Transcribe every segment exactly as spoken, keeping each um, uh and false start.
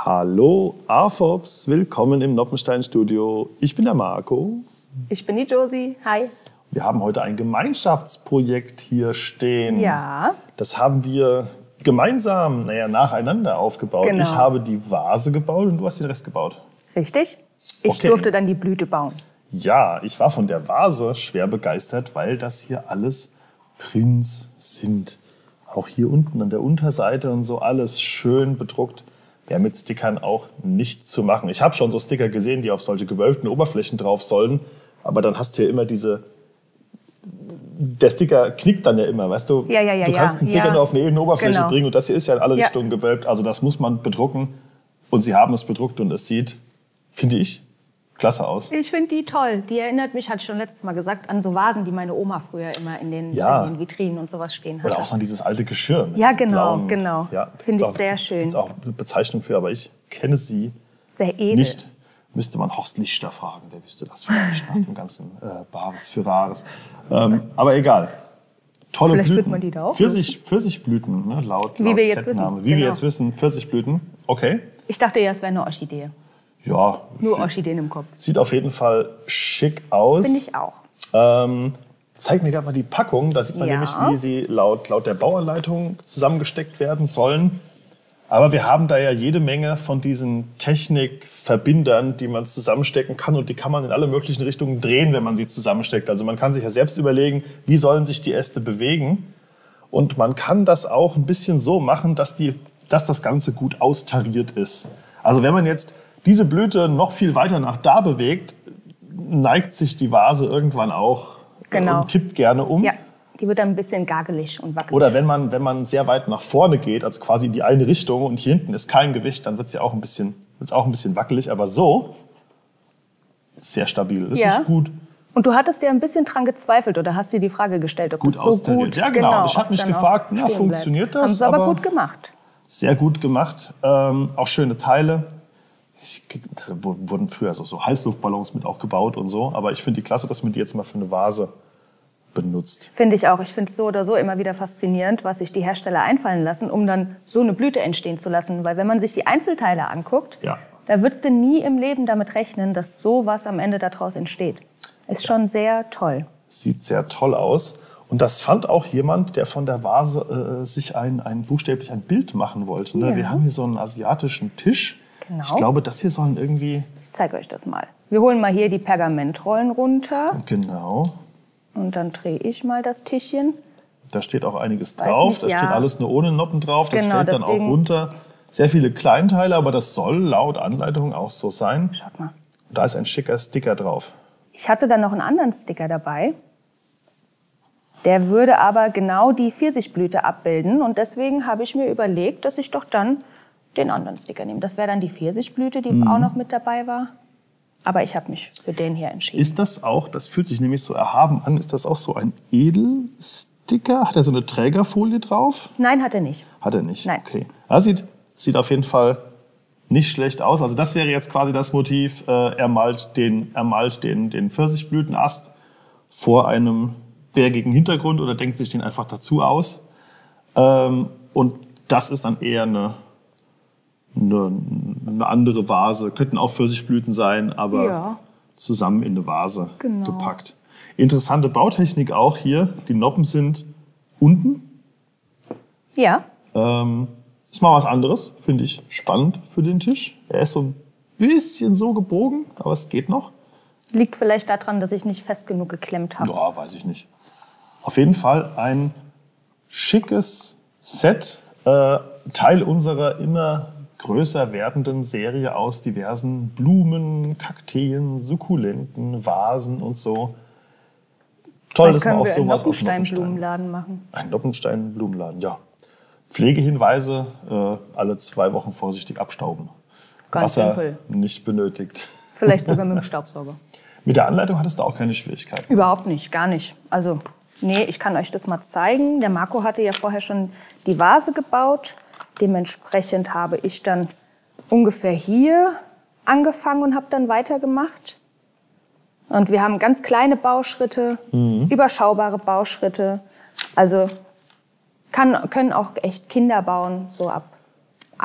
Hallo A F O P S, willkommen im Noppenstein-Studio. Ich bin der Marco. Ich bin die Josie. Hi. Wir haben heute ein Gemeinschaftsprojekt hier stehen. Ja. Das haben wir gemeinsam, naja, nacheinander aufgebaut. Genau. Ich habe die Vase gebaut und du hast den Rest gebaut. Richtig. Ich Okay. durfte dann die Blüte bauen. Ja, ich war von der Vase schwer begeistert, weil das hier alles Prints sind. Auch hier unten an der Unterseite und so alles schön bedruckt. Wäre mit Stickern auch nicht zu machen. Ich habe schon so Sticker gesehen, die auf solche gewölbten Oberflächen drauf sollen. Aber dann hast du ja immer diese... Der Sticker knickt dann ja immer, weißt du? Ja, ja, ja, du kannst ja. einen Sticker Ja. nur auf eine ebene Oberfläche Genau. bringen und das hier ist ja in alle Ja. Richtungen gewölbt. Also das muss man bedrucken. Und sie haben es bedruckt und es sieht, finde ich, klasse aus. Ich finde die toll. Die erinnert mich, hatte ich schon letztes Mal gesagt, an so Vasen, die meine Oma früher immer in den, Ja. in den Vitrinen und sowas stehen hatte. Oder auch so an dieses alte Geschirr. mit Ja, diesen genau, blauen- genau. Ja, Finde gibt's ich sehr gibt's- schön. Gibt's auch eine Bezeichnung für, aber ich kenne sie Sehr edel. nicht. Müsste man Horst Lichter fragen, der wüsste das vielleicht nach dem ganzen äh, Bares für Rares. Ähm, aber egal. Tolle Vielleicht Blüten. wird man die da auch Pfirsich, Pfirsichblüten, ne? laut, Wie laut wir jetzt Setname. wissen, Wie wir genau. jetzt wissen, Pfirsichblüten. Okay. Ich dachte ja, es wäre eine Orchidee. Ja, Nur Orchideen im Kopf. sieht auf jeden Fall schick aus. Finde ich auch. Ähm, zeig mir gerade mal die Packung. Da sieht man Ja. nämlich, wie sie laut, laut der Bauanleitung zusammengesteckt werden sollen. Aber wir haben da ja jede Menge von diesen Technikverbindern, die man zusammenstecken kann. Und die kann man in alle möglichen Richtungen drehen, wenn man sie zusammensteckt. Also man kann sich ja selbst überlegen, wie sollen sich die Äste bewegen. Und man kann das auch ein bisschen so machen, dass, die, dass das Ganze gut austariert ist. Also wenn man jetzt diese Blüte noch viel weiter nach da bewegt, neigt sich die Vase irgendwann auch Genau. und kippt gerne um. Ja, die wird dann ein bisschen gagelig und wackelig. Oder wenn man, wenn man sehr weit nach vorne geht, also quasi in die eine Richtung und hier hinten ist kein Gewicht, dann wird es ja auch ein bisschen, wird's auch ein bisschen wackelig. Aber so ist sehr stabil. Das Ja. ist gut, Und du hattest ja ein bisschen dran gezweifelt oder hast dir die Frage gestellt, ob gut das so austariert. gut Ja, genau. Und ich ob habe es mich dann auch gefragt, na, stehen funktioniert bleibt. das? Haben sie aber Aber- gut gemacht. sehr gut gemacht. Ähm, auch schöne Teile. Ich, da wurden früher so, so Heißluftballons mit auch gebaut und so. Aber ich finde die klasse, dass man die jetzt mal für eine Vase benutzt. Finde ich auch. Ich finde es so oder so immer wieder faszinierend, was sich die Hersteller einfallen lassen, um dann so eine Blüte entstehen zu lassen. Weil wenn man sich die Einzelteile anguckt, Ja. da würdest du nie im Leben damit rechnen, dass sowas am Ende daraus entsteht. Ist schon sehr toll. Sieht sehr toll aus. Und das fand auch jemand, der von der Vase äh, sich ein, ein buchstäblich ein Bild machen wollte. Ne? Ja. Wir haben hier so einen asiatischen Tisch. Genau. Ich glaube, das hier sollen irgendwie... Ich zeige euch das mal. Wir holen mal hier die Pergamentrollen runter Genau. und dann drehe ich mal das Tischchen. Da steht auch einiges Weiß drauf. nicht, da ja. steht alles nur ohne Noppen drauf. Das Genau, fällt dann auch deswegen- runter. Sehr viele Kleinteile, aber das soll laut Anleitung auch so sein. Schaut mal. Da ist ein schicker Sticker drauf. Ich hatte dann noch einen anderen Sticker dabei. Der würde aber genau die Pfirsichblüte abbilden. Und deswegen habe ich mir überlegt, dass ich doch dann den anderen Sticker nehme. Das wäre dann die Pfirsichblüte, die Mhm. auch noch mit dabei war. Aber ich habe mich für den hier entschieden. Ist das auch, das fühlt sich nämlich so erhaben an, ist das auch so ein Edelsticker? Hat er so eine Trägerfolie drauf? Nein, hat er nicht. Hat er nicht? Nein. Okay. Ja, sieht, sieht auf jeden Fall nicht schlecht aus. Also das wäre jetzt quasi das Motiv, äh, er malt, den, er malt den, den Pfirsichblütenast vor einem bergigen Hintergrund oder denkt sich den einfach dazu aus. Ähm, und das ist dann eher eine, eine, eine andere Vase. Könnten auch Pfirsichblüten sein, aber Ja. zusammen in eine Vase Genau. gepackt. Interessante Bautechnik auch hier. Die Noppen sind unten. Ja, Ähm, ist mal was anderes, finde ich spannend für den Tisch. Er ist so ein bisschen so gebogen, aber es geht noch. liegt vielleicht daran, dass ich nicht fest genug geklemmt habe. Ja, weiß ich nicht. Auf jeden Fall ein schickes Set, äh, Teil unserer immer größer werdenden Serie aus diversen Blumen, Kakteen, Sukkulenten, Vasen und so. Toll, Dann dass man können auch wir einen sowas aus Noppenstein. Noppenstein-Blumenladen machen. Ein Noppenstein-Blumenladen, ja. Pflegehinweise, äh, alle zwei Wochen vorsichtig abstauben. Ganz Wasser simpel. nicht benötigt. Vielleicht sogar mit dem Staubsauger. Mit der Anleitung hattest du auch keine Schwierigkeiten. Überhaupt nicht, gar nicht. Also, nee, ich kann euch das mal zeigen. Der Marco hatte ja vorher schon die Vase gebaut. Dementsprechend habe ich dann ungefähr hier angefangen und habe dann weitergemacht. Und wir haben ganz kleine Bauschritte, Mhm. überschaubare Bauschritte. Also kann, können auch echt Kinder bauen, so ab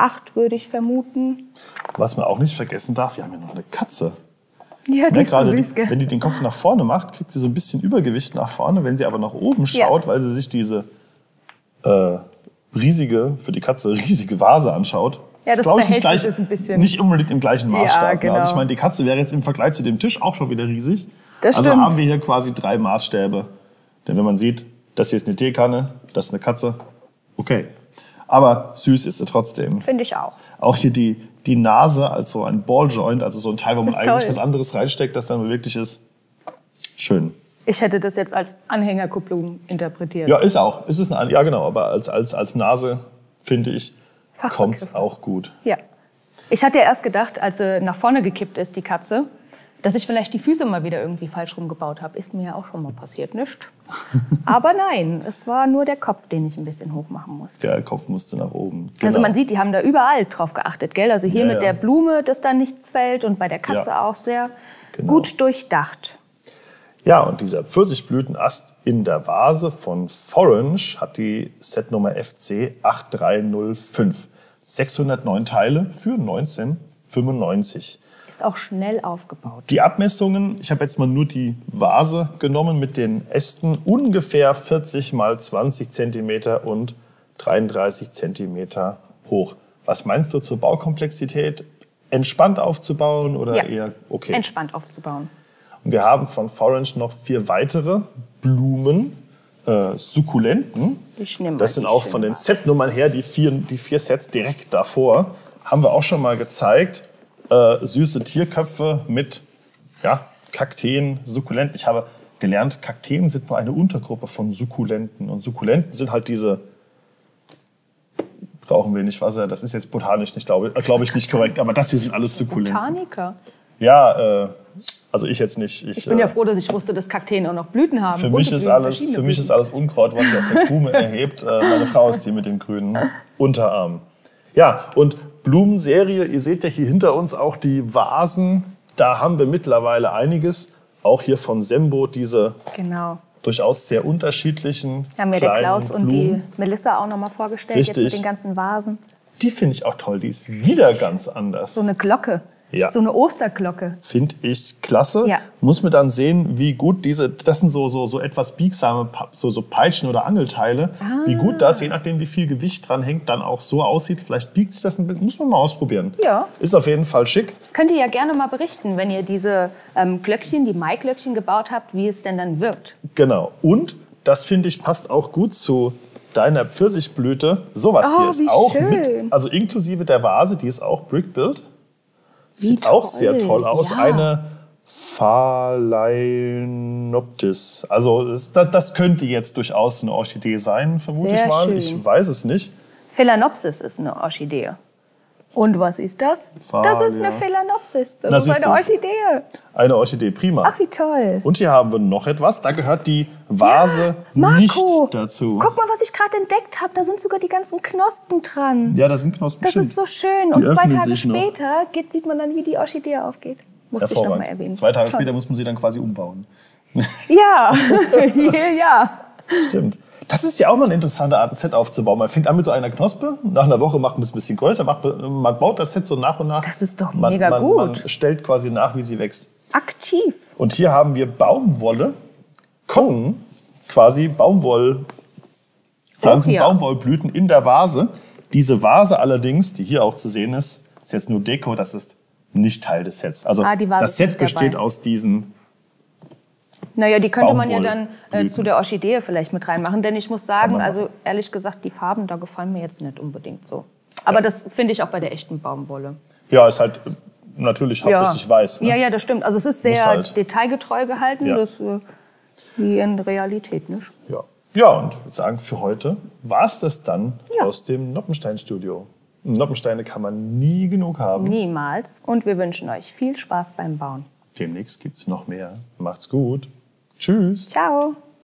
acht, würde ich vermuten. Was man auch nicht vergessen darf, wir haben ja noch eine Katze. Ja, die Ne, ist so gerade süß, die, gell? wenn die den Kopf nach vorne macht, kriegt sie so ein bisschen Übergewicht nach vorne. Wenn sie aber nach oben schaut, Ja. weil sie sich diese äh, riesige, für die Katze riesige Vase anschaut, Ja, das glaube ich, nicht, Verhältnis gleich, ist ein bisschen- nicht unbedingt im gleichen Maßstab. Ja, ne? genau. Also ich meine, die Katze wäre jetzt im Vergleich zu dem Tisch auch schon wieder riesig. Das also stimmt. haben wir hier quasi drei Maßstäbe. Denn wenn man sieht, das hier ist eine Teekanne, das ist eine Katze, okay. Aber süß ist sie trotzdem. Finde ich auch. Auch hier die, die Nase als so ein Balljoint, also so ein Teil, wo man Ist eigentlich toll. was anderes reinsteckt, das dann wirklich ist. Schön. Ich hätte das jetzt als Anhängerkupplung interpretiert. Ja, ist auch. Ist es eine, ja, genau. Aber als, als, als Nase, finde ich, Fachbegriff. kommt es auch gut. Ja. Ich hatte ja erst gedacht, als sie nach vorne gekippt ist, die Katze, dass ich vielleicht die Füße mal wieder irgendwie falsch rumgebaut habe. Ist mir ja auch schon mal passiert, nicht? Aber nein, es war nur der Kopf, den ich ein bisschen hoch machen musste. Der Kopf musste nach oben. Genau. Also man sieht, die haben da überall drauf geachtet, gell? Also hier Ja, mit ja. der Blume, dass da nichts fällt und bei der Katze Ja. auch sehr Genau. gut durchdacht. Ja, und dieser Pfirsichblütenast in der Vase von Forange hat die Setnummer F C acht drei null fünf. sechshundertneun Teile für neunzehnhundertfünfundneunzig. Ist auch schnell aufgebaut. Die Abmessungen, ich habe jetzt mal nur die Vase genommen mit den Ästen, ungefähr vierzig mal zwanzig Zentimeter und dreiunddreißig Zentimeter hoch. Was meinst du zur Baukomplexität? Entspannt aufzubauen oder Ja. eher okay? Entspannt aufzubauen. Und wir haben von Forange noch vier weitere Blumen, äh, Sukkulenten. Ich nehme Das mal sind die auch von den schöne Setnummern her die vier, die vier Sets direkt davor. Haben wir auch schon mal gezeigt. Äh, süße Tierköpfe mit ja, Kakteen, Sukkulenten. Ich habe gelernt, Kakteen sind nur eine Untergruppe von Sukkulenten. Und Sukkulenten sind halt diese, brauchen wir nicht Wasser, das ist jetzt botanisch nicht, glaube äh, glaube ich, nicht korrekt. Aber das hier sind alles Sukkulenten. Botaniker. Ja, äh, also ich jetzt nicht. Ich, Ich bin ja äh, froh, dass ich wusste, dass Kakteen auch noch Blüten haben. für Bunte mich, ist Blüten, alles, verschiedene für mich Blüten. ist alles Unkraut, was sich aus der Krume erhebt. Äh, meine Frau ist die mit dem grünen Unterarm. Ja, und Blumenserie, ihr seht ja hier hinter uns auch die Vasen. Da haben wir mittlerweile einiges. Auch hier von Sembo diese Genau. durchaus sehr unterschiedlichen Da haben wir der kleinen Klaus und Blumen. die Melissa auch noch mal vorgestellt, Richtig. jetzt mit den ganzen Vasen. Die finde ich auch toll. Die ist wieder ganz anders. So eine Glocke, Ja. so eine Osterglocke. Finde ich klasse. Ja. Muss man dann sehen, wie gut diese, das sind so, so, so etwas biegsame, Pa- so, so Peitschen- oder Angelteile, Ah. wie gut das, je nachdem wie viel Gewicht dran hängt, dann auch so aussieht. Vielleicht biegt sich das ein bisschen, muss man mal ausprobieren. Ja. Ist auf jeden Fall schick. Könnt ihr ja gerne mal berichten, wenn ihr diese ähm, Glöckchen, die Maiglöckchen gebaut habt, wie es denn dann wirkt. Genau. Und das finde ich passt auch gut zu deiner Pfirsichblüte. Sowas Oh, hier ist wie auch schön. mit, also inklusive der Vase, die ist auch Brick-Built. Wie Sieht auch toll. sehr toll aus. Ja. Eine Phalaenopsis. Also das, das könnte jetzt durchaus eine Orchidee sein, vermute Sehr ich mal. schön. Ich weiß es nicht. Phalaenopsis ist eine Orchidee. Und was ist das? Phalia. Das ist eine Phalaenopsis. Das Na, ist siehst eine du. Orchidee. Eine Orchidee, prima. Ach, wie toll. Und hier haben wir noch etwas. Da gehört die Vase Marco, nicht dazu. guck mal, was ich gerade entdeckt habe. Da sind sogar die ganzen Knospen dran. Ja, da sind Knospen. Das stimmt. ist so schön. Die Und zwei öffnen Tage sich noch. später geht, sieht man dann, wie die Orchidee aufgeht. Musste ich noch mal Hervorragend. erwähnen. Zwei Tage Toll. später muss man sie dann quasi umbauen. Ja, ja. Stimmt. Das ist ja auch mal eine interessante Art, ein Set aufzubauen. Man fängt an mit so einer Knospe, nach einer Woche macht man es ein bisschen größer, macht, man baut das Set so nach und nach. Das ist doch man, mega man, gut. Man stellt quasi nach, wie sie wächst. Aktiv. Und hier haben wir Baumwolle, Cotton, quasi Baumwoll, Pflanzen, Oh, ja. Baumwollblüten in der Vase. Diese Vase allerdings, die hier auch zu sehen ist, ist jetzt nur Deko, das ist nicht Teil des Sets. Also Ah, die Vase das ist Set nicht besteht dabei. aus diesen. Naja, die könnte man ja dann äh, Baumwollblüten. zu der Orchidee vielleicht mit reinmachen. Denn ich muss sagen, man also ehrlich gesagt, die Farben, da gefallen mir jetzt nicht unbedingt so. Aber Ja. das finde ich auch bei der echten Baumwolle. Ja, ist halt äh, natürlich hauptsächlich weiß. Ne? Ja, ja, das stimmt. Also es ist sehr halt. detailgetreu gehalten, Ja. das äh, wie in Realität, nicht? Ja. Ja, und ich würde sagen, für heute war es das dann Ja. aus dem Noppenstein-Studio. Noppensteine kann man nie genug haben. Niemals. Und wir wünschen euch viel Spaß beim Bauen. Demnächst gibt es noch mehr. Macht's gut. Tschüss. Ciao.